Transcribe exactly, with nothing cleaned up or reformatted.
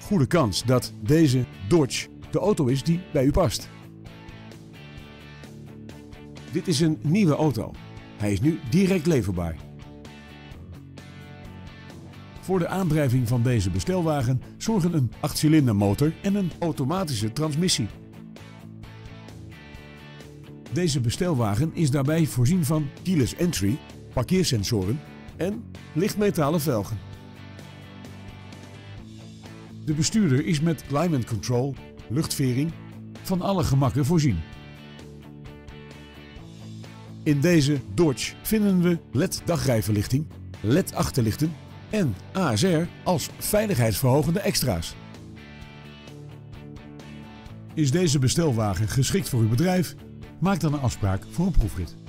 goede kans dat deze Dodge de auto is die bij u past. Dit is een nieuwe auto. Hij is nu direct leverbaar. Voor de aandrijving van deze bestelwagen zorgen een achtcilinder motor en een automatische transmissie. Deze bestelwagen is daarbij voorzien van keyless entry, parkeersensoren en lichtmetalen velgen. De bestuurder is met climate control, luchtvering, van alle gemakken voorzien. In deze Dodge vinden we L E D dagrijverlichting, L E D achterlichten en A S R als veiligheidsverhogende extra's. Is deze bestelwagen geschikt voor uw bedrijf? Maak dan een afspraak voor een proefrit.